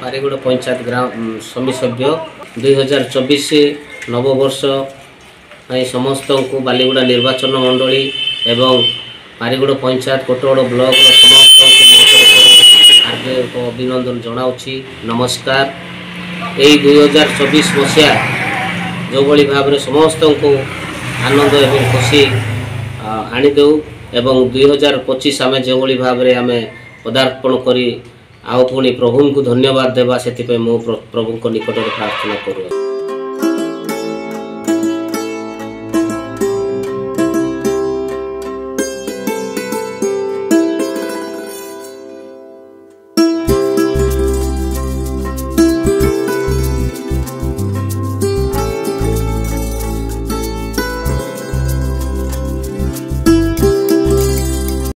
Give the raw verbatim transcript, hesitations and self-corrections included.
पारिगुड़ पंचायत ग्राम समिति सभ्य दुई हजार चौबीस नववर्ष समस्त को बालीगुड़ा निर्वाचन मंडली एवं पारिगुड़ पंचायत कोटगड़ ब्लॉक समस्त हार्दिक अभिनंदन जनाऊँगी। नमस्कार। यही दुई हजार चौबीस मसीहा जो भाई भाव में समस्त को आनंद एवं खुशी आनीदेऊ एवं दुई हजार पच्चीस आम जो भाव में आम पदार्पण करी आउ पुणी प्रभु को धन्यवाद देवा से मो प्रभु निकट प्रार्थना करूँ।